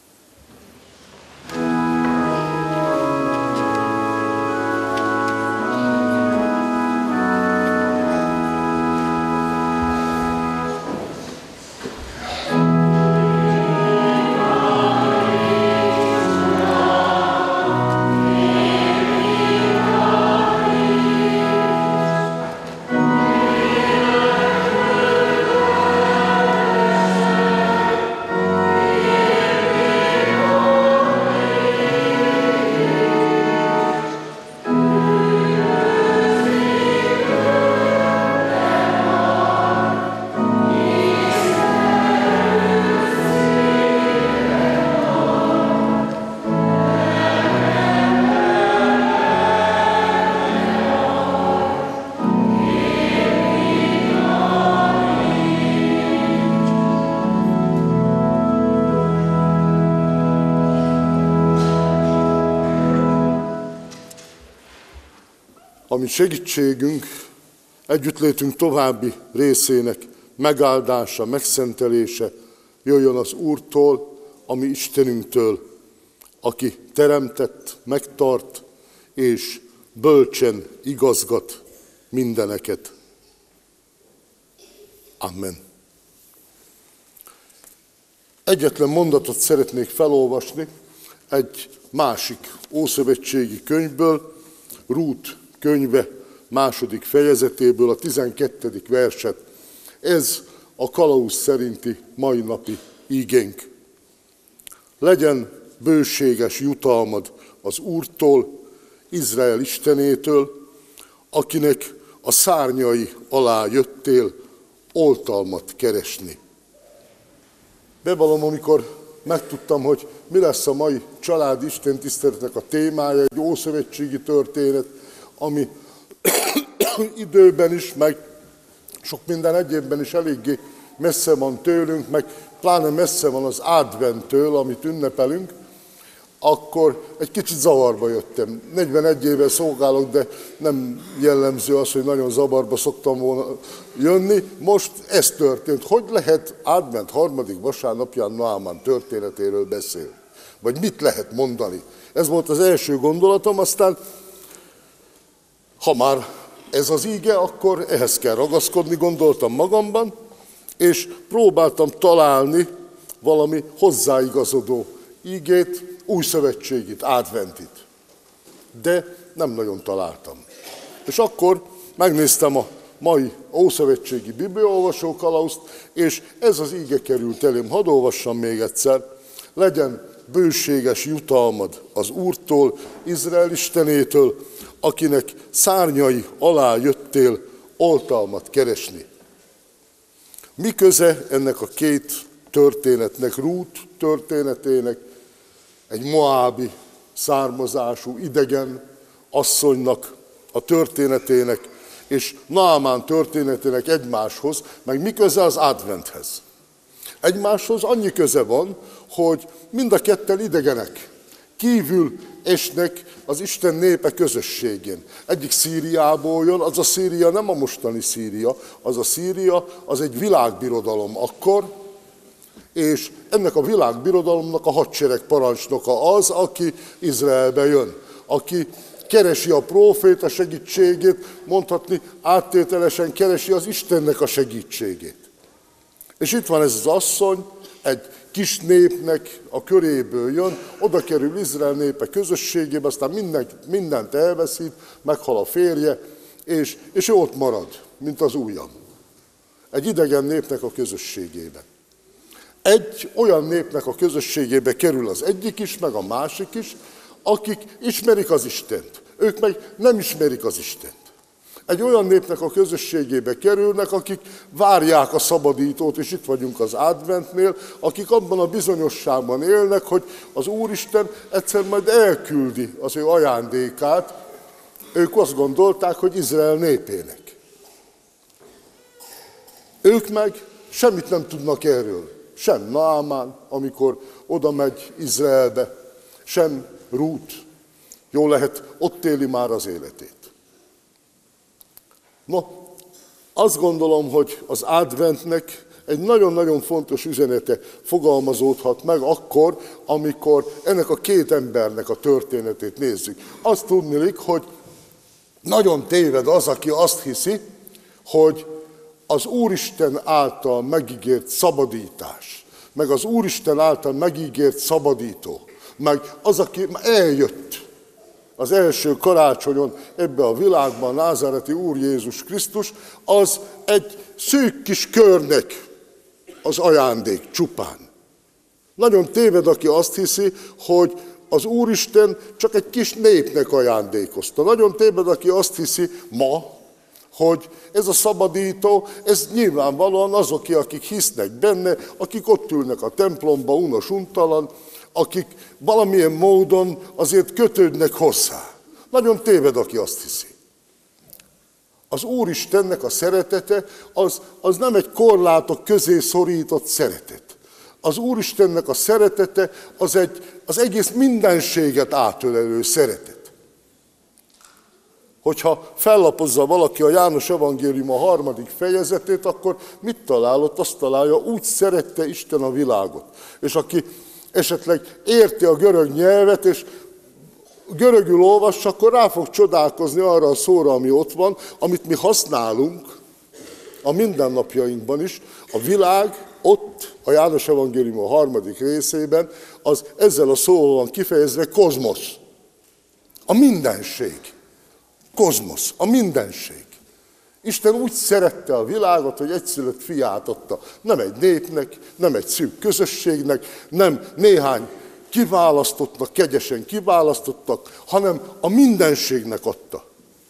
[SPEAKER 1] Ami segítségünk, együttlétünk további részének megáldása, megszentelése jöjjön az Úrtól, a mi Istenünktől, aki teremtett, megtart és bölcsen igazgat mindeneket. Amen. Egyetlen mondatot szeretnék felolvasni egy másik ószövetségi könyvből, Rút könyve második fejezetéből, a 12. verset. Ez a kalauz szerinti mai napi ígénk. Legyen bőséges jutalmad az Úrtól, Izrael Istenétől, akinek a szárnyai alá jöttél oltalmat keresni. Bevallom, amikor megtudtam, hogy mi lesz a mai családi istentiszteletnek a témája, egy ószövetségi történet, ami időben is, meg sok minden egyébben is eléggé messze van tőlünk, meg pláne messze van az adventtől, amit ünnepelünk, akkor egy kicsit zavarba jöttem. 41 éve szolgálok, de nem jellemző az, hogy nagyon zavarba szoktam volna jönni. Most ez történt. Hogy lehet advent harmadik vasárnapján Naamán történetéről beszélni? Vagy mit lehet mondani? Ez volt az első gondolatom, aztán ha már ez az íge, akkor ehhez kell ragaszkodni, gondoltam magamban, és próbáltam találni valami hozzáigazodó ígét, újszövetségit, adventit. De nem nagyon találtam. És akkor megnéztem a mai ószövetségi bibliaolvasó kalauzt, és ez az íge került elém. Hadd olvassam még egyszer. Legyen bőséges jutalmad az Úrtól, Izrael Istenétől, akinek szárnyai alá jöttél oltalmat keresni. Mi köze ennek a két történetnek, Rút történetének, egy moábi származású idegen asszonynak a történetének, és Naamán történetének egymáshoz, meg mi köze az adventhez? Egymáshoz annyi köze van, hogy mind a ketten idegenek, kívül esnek az Isten népe közösségén. Egyik Szíriából jön, az a Szíria nem a mostani Szíria, az a Szíria, az egy világbirodalom akkor, és ennek a világbirodalomnak a hadsereg parancsnoka az, aki Izraelbe jön, aki keresi a próféta segítségét, mondhatni áttételesen keresi az Istennek a segítségét. És itt van ez az asszony, egy kis népnek a köréből jön, oda kerül Izrael népe közösségébe, aztán mindent elveszít, meghal a férje, és ő ott marad, mint az ujjam. Egy idegen népnek a közösségébe. Egy olyan népnek a közösségébe kerül az egyik is, meg a másik is, akik ismerik az Istent. Ők meg nem ismerik az Istent. Egy olyan népnek a közösségébe kerülnek, akik várják a szabadítót, és itt vagyunk az adventnél, akik abban a bizonyosságban élnek, hogy az Úristen egyszer majd elküldi az ő ajándékát, ők azt gondolták, hogy Izrael népének. Ők meg semmit nem tudnak erről. Sem Naamán, amikor oda megy Izraelbe, sem Rút. Jól lehet, ott éli már az életét. No, azt gondolom, hogy az adventnek egy nagyon-nagyon fontos üzenete fogalmazódhat meg akkor, amikor ennek a két embernek a történetét nézzük. Azt tudniillik, hogy nagyon téved az, aki azt hiszi, hogy az Úristen által megígért szabadítás, meg az Úristen által megígért szabadító, meg az, aki eljött az első karácsonyon ebbe a világban, názáreti Úr Jézus Krisztus, az egy szűk kis körnek az ajándék csupán. Nagyon téved, aki azt hiszi, hogy az Úristen csak egy kis népnek ajándékozta. Nagyon téved, aki azt hiszi ma, hogy ez a szabadító, ez nyilvánvalóan azok, akik hisznek benne, akik ott ülnek a templomba unos-untalan, akik valamilyen módon azért kötődnek hozzá. Nagyon téved, aki azt hiszi. Az Úristennek a szeretete, az nem egy korlátok közé szorított szeretet. Az Úristennek a szeretete az egész mindenséget átölelő szeretet. Hogyha fellapozza valaki a János Evangélium a 3. fejezetét, akkor mit találott? Azt találja, úgy szerette Isten a világot. És aki esetleg érti a görög nyelvet, és görögül olvassa, akkor rá fog csodálkozni arra a szóra, ami ott van, amit mi használunk a mindennapjainkban is. A világ ott, a János Evangélium a 3. részében, az ezzel a szóval van kifejezve kozmosz. A mindenség. Kozmosz, a mindenség. Isten úgy szerette a világot, hogy egyszülött fiát adta. Nem egy népnek, nem egy szűk közösségnek, nem néhány kiválasztottnak, kegyesen kiválasztottak, hanem a mindenségnek adta.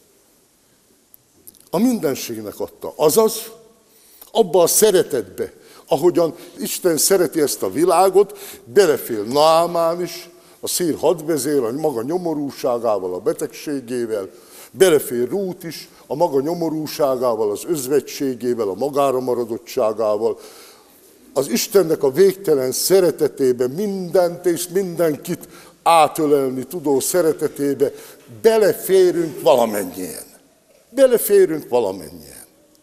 [SPEAKER 1] A mindenségnek adta. Azaz, abba a szeretetbe, ahogyan Isten szereti ezt a világot, belefér Naamán is, a szír hadvezér, a maga nyomorúságával, a betegségével, belefér Rút is, a maga nyomorúságával, az özvegységével, a magára maradottságával, az Istennek a végtelen szeretetébe, mindent és mindenkit átölelni tudó szeretetébe beleférünk valamennyien. Beleférünk valamennyien.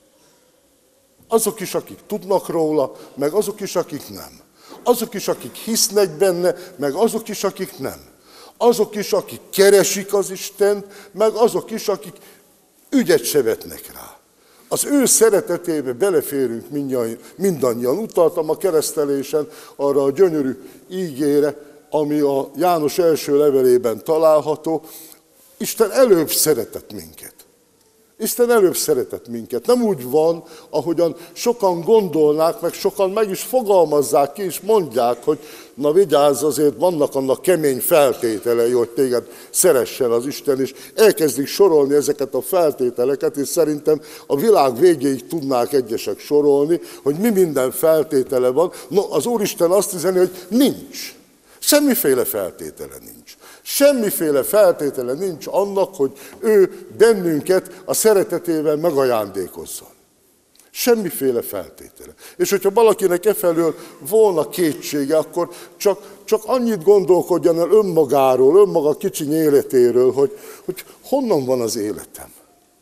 [SPEAKER 1] Azok is, akik tudnak róla, meg azok is, akik nem. Azok is, akik hisznek benne, meg azok is, akik nem. Azok is, akik keresik az Istent, meg azok is, akik ügyet se vetnek rá. Az ő szeretetébe beleférünk mindannyian. Utaltam a keresztelésen arra a gyönyörű ígére, ami a János első levelében található. Isten előbb szeretett minket. Isten előbb szeretett minket. Nem úgy van, ahogyan sokan gondolnák, meg sokan meg is fogalmazzák ki, és mondják, hogy na vigyázz, azért vannak annak kemény feltételei, hogy téged szeressen az Isten, és elkezdik sorolni ezeket a feltételeket, és szerintem a világ végéig tudnák egyesek sorolni, hogy mi minden feltétele van. No, az Úristen azt üzeni, hogy nincs. Semmiféle feltétele nincs. Semmiféle feltétele nincs annak, hogy ő bennünket a szeretetével megajándékozzon. Semmiféle feltétele. És hogyha valakinek efelől volna kétsége, akkor csak annyit gondolkodjon el önmagáról, önmaga kicsiny életéről, hogy honnan van az életem.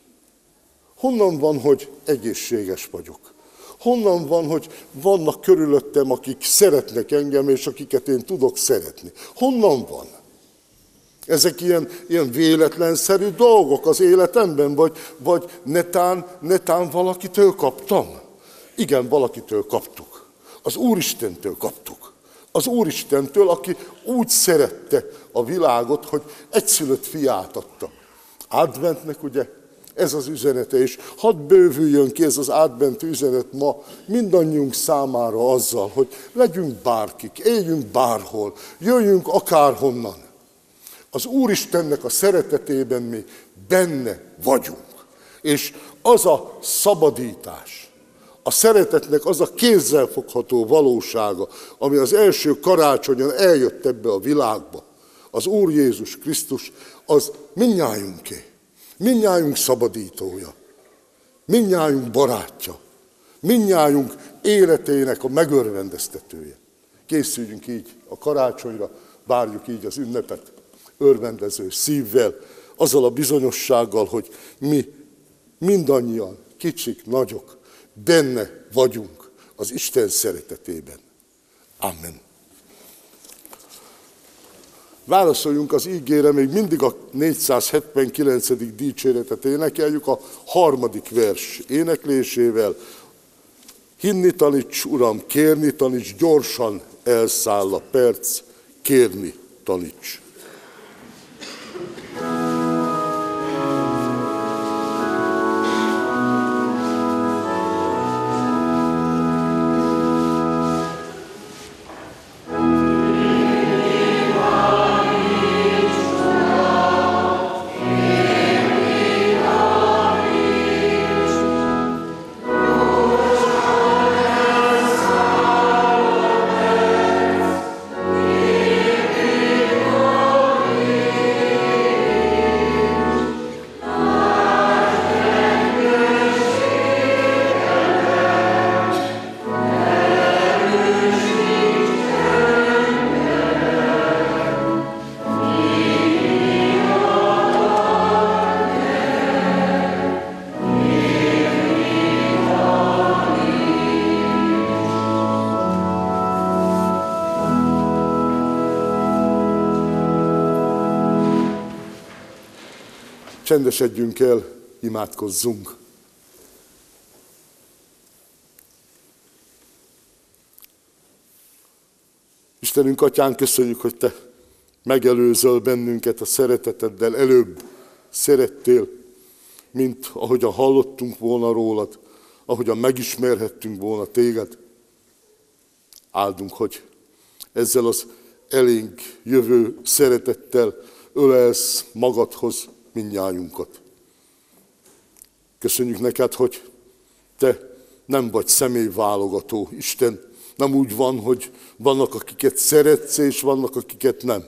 [SPEAKER 1] Honnan van, hogy egészséges vagyok. Honnan van, hogy vannak körülöttem, akik szeretnek engem, és akiket én tudok szeretni. Honnan van? Ezek ilyen véletlenszerű dolgok az életemben, vagy netán valakitől kaptam? Igen, valakitől kaptuk. Az Úristentől kaptuk. Az Úristentől, aki úgy szerette a világot, hogy egyszülött fiát adta. Adventnek ugye ez az üzenete, és hadd bővüljön ki ez az advent üzenet ma mindannyiunk számára azzal, hogy legyünk bárkik, éljünk bárhol, jöjjünk akárhonnan. Az Úristennek a szeretetében mi benne vagyunk. És az a szabadítás, a szeretetnek az a kézzelfogható valósága, ami az első karácsonyon eljött ebbe a világba, az Úr Jézus Krisztus, az mindnyájunké. mindnyájunk szabadítója, mindnyájunk barátja, mindnyájunk életének a megörvendeztetője. Készüljünk így a karácsonyra, várjuk így az ünnepet örvendező szívvel, azzal a bizonyossággal, hogy mi mindannyian, kicsik, nagyok, benne vagyunk az Isten szeretetében. Amen. Válaszoljunk az ígére, még mindig a 479. dicséretet énekeljük a 3. vers éneklésével. Hinni taníts, Uram, kérni taníts, gyorsan elszáll a perc, kérni taníts. Csendesedjünk el, imádkozzunk. Istenünk, Atyánk, köszönjük, hogy Te megelőzöl bennünket a szereteteddel, előbb szerettél, mint ahogyan hallottunk volna rólad, ahogyan megismerhettünk volna Téged. Áldunk, hogy ezzel az elénk jövő szeretettel ölelsz magadhoz mindnyájunkat. Köszönjük neked, hogy Te nem vagy személyválogató, Isten. Nem úgy van, hogy vannak, akiket szeretsz, és vannak, akiket nem.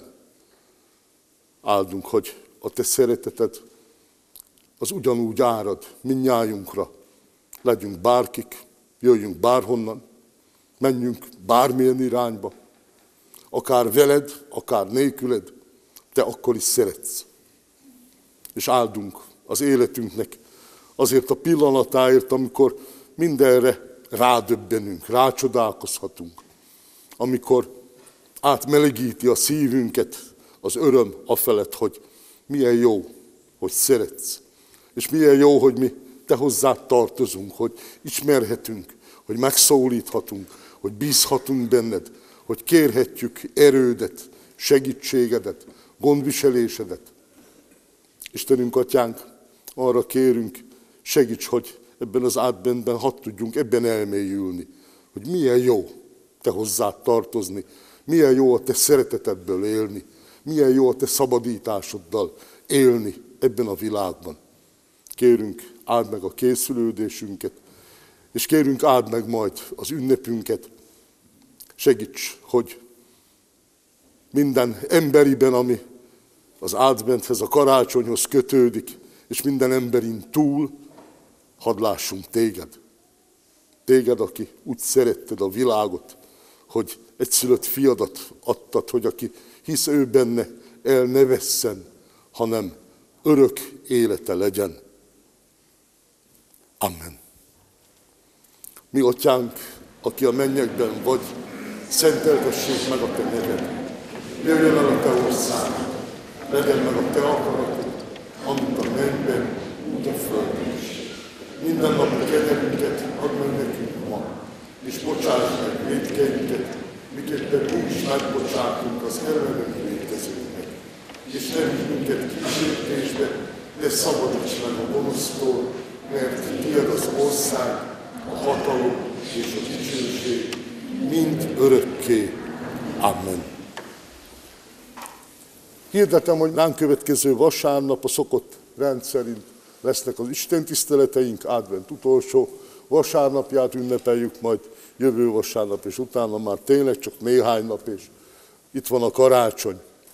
[SPEAKER 1] Áldunk, hogy a Te szereteted az ugyanúgy árad mindnyájunkra. Legyünk bárkik, jöjjünk bárhonnan, menjünk bármilyen irányba. Akár veled, akár nélküled, Te akkor is szeretsz. És áldunk az életünknek azért a pillanatáért, amikor mindenre rádöbbenünk, rácsodálkozhatunk. Amikor átmelegíti a szívünket az öröm afelett, hogy milyen jó, hogy szeretsz. És milyen jó, hogy mi Te hozzád tartozunk, hogy ismerhetünk, hogy megszólíthatunk, hogy bízhatunk benned, hogy kérhetjük erődet, segítségedet, gondviselésedet. Istenünk, Atyánk, arra kérünk, segíts, hogy ebben az adventben hadd tudjunk ebben elmélyülni, hogy milyen jó Te hozzád tartozni, milyen jó a Te szeretetedből élni, milyen jó a Te szabadításoddal élni ebben a világban. Kérünk, áld meg a készülődésünket, és kérünk, áld meg majd az ünnepünket. Segíts, hogy minden emberiben, ami az adventhez, a karácsonyhoz kötődik, és minden emberin túl, hadd lássunk Téged. Téged, aki úgy szeretted a világot, hogy egyszülött fiadat adtad, hogy aki hisz ő benne, el ne vesszen, hanem örök élete legyen. Amen. Mi, Atyánk, aki a mennyekben vagy, szenteltessék meg a Te neved. Jöjjön el a Te országod, legyen meg a Te akaratod, amint a mennyben, úgy a földön is. Minden napi kenyerünket add meg nekünk ma, és bocsáss meg vétkeinket, miképpen mi is megbocsátunk az ellenünk vétkezőknek. És ne vigy minket kísértésbe, de szabadíts meg a gonosztól, mert Tiéd az ország, a hatalom és a dicsőség mind örökké. Amen. Hirdetem, hogy ránk következő vasárnap a szokott rend szerint lesznek az istentiszteleteink, advent utolsó vasárnapját ünnepeljük, majd jövő vasárnap, és utána már tényleg csak néhány nap, és itt van a karácsony.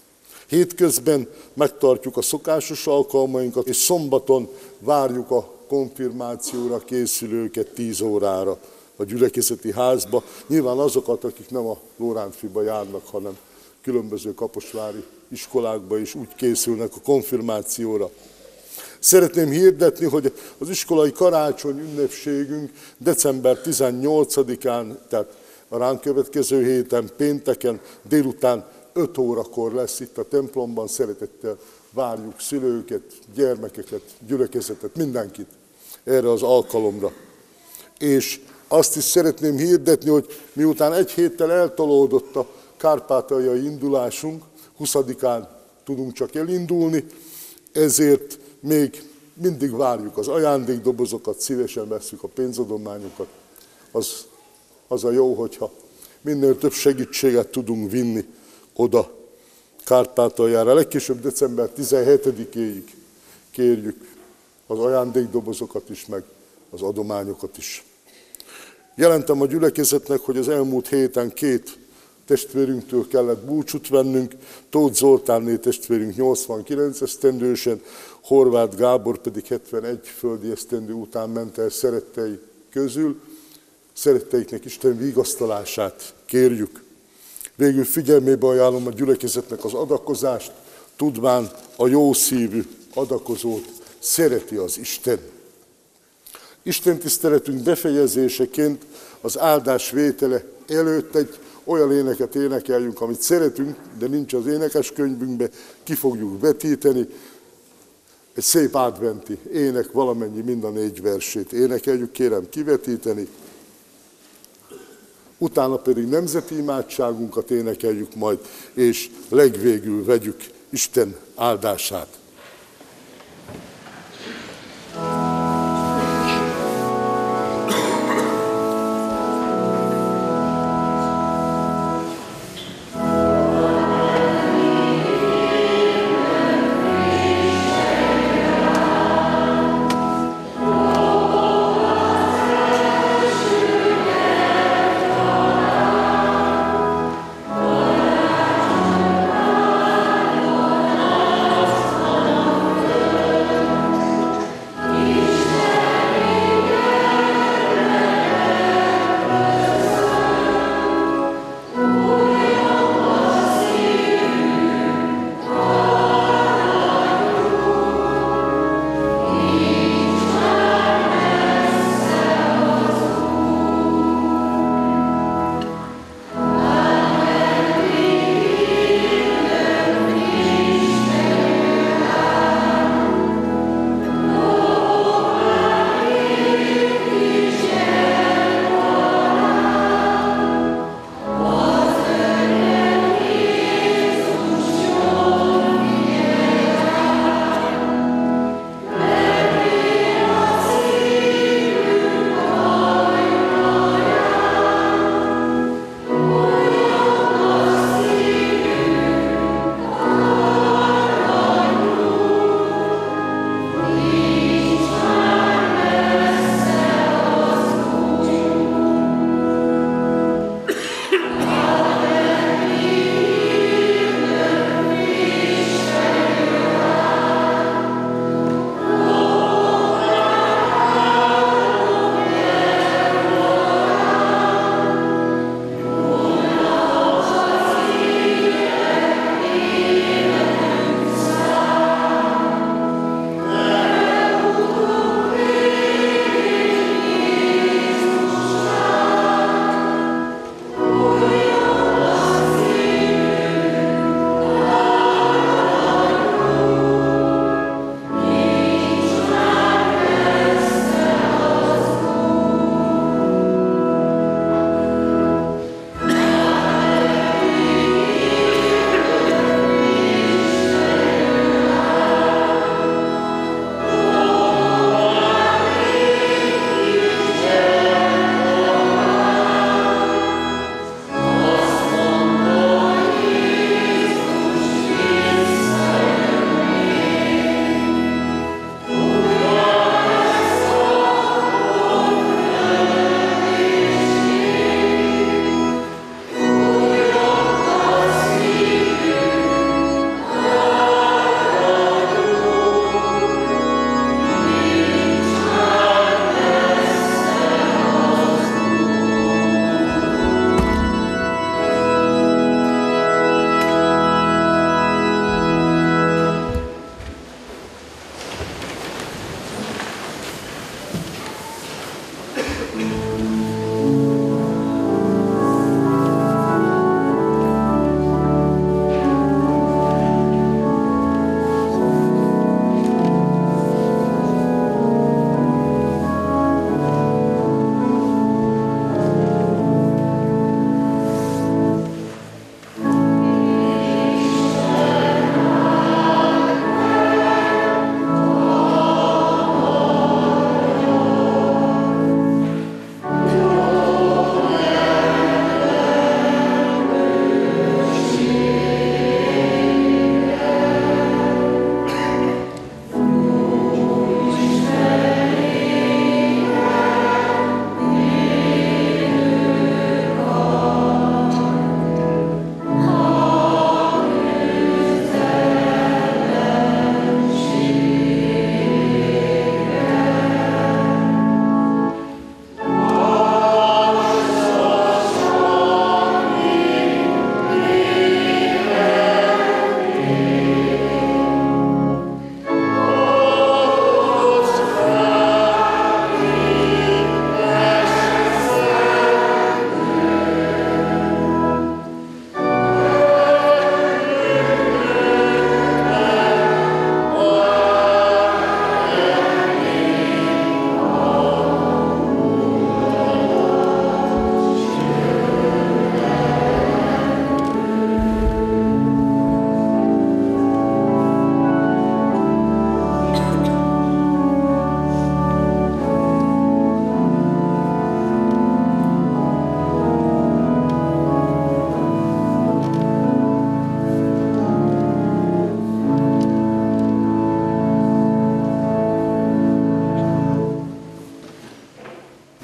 [SPEAKER 1] Hétközben megtartjuk a szokásos alkalmainkat, és szombaton várjuk a konfirmációra készülőket 10 órára a gyülekezeti házba. Nyilván azokat, akik nem a Lórántfiba járnak, hanem különböző kaposvári iskolákba is úgy készülnek a konfirmációra. Szeretném hirdetni, hogy az iskolai karácsony ünnepségünk december 18-án, tehát a ránk következő héten, pénteken délután 5 órakor lesz itt a templomban. Szeretettel várjuk szülőket, gyermekeket, gyülekezetet, mindenkit erre az alkalomra. És azt is szeretném hirdetni, hogy miután egy héttel eltolódott a kárpátaljai indulásunk, 20-án tudunk csak elindulni, ezért még mindig várjuk az ajándékdobozokat, szívesen vesszük a pénzadományokat. Az a jó, hogyha minél több segítséget tudunk vinni oda Kárpátaljára. Legkésőbb december 17-éig kérjük az ajándékdobozokat is, meg az adományokat is. Jelentem a gyülekezetnek, hogy az elmúlt héten 2 testvérünktől kellett búcsút vennünk, Tóth Zoltánné testvérünk 89 esztendősen, Horváth Gábor pedig 71 földi esztendő után ment el szerettei közül. Szeretteiknek Isten vigasztalását kérjük. Végül figyelmébe ajánlom a gyülekezetnek az adakozást, tudván a jó szívű adakozót szereti az Isten. Isten tiszteletünk befejezéseként az áldás vétele előtt egy olyan éneket énekeljünk, amit szeretünk, de nincs az énekeskönyvünkben, ki fogjuk vetíteni. Egy szép adventi ének, valamennyi mind a 4 versét énekeljük, kérem kivetíteni. Utána pedig nemzeti imádságunkat énekeljük majd, és legvégül vegyük Isten áldását.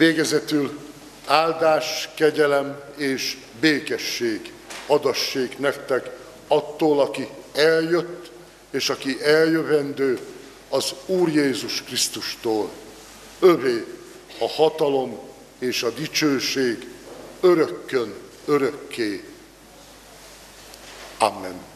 [SPEAKER 1] Végezetül áldás, kegyelem és békesség adassék nektek attól, aki eljött, és aki eljövendő, az Úr Jézus Krisztustól. Övé a hatalom és a dicsőség örökkön örökké. Amen.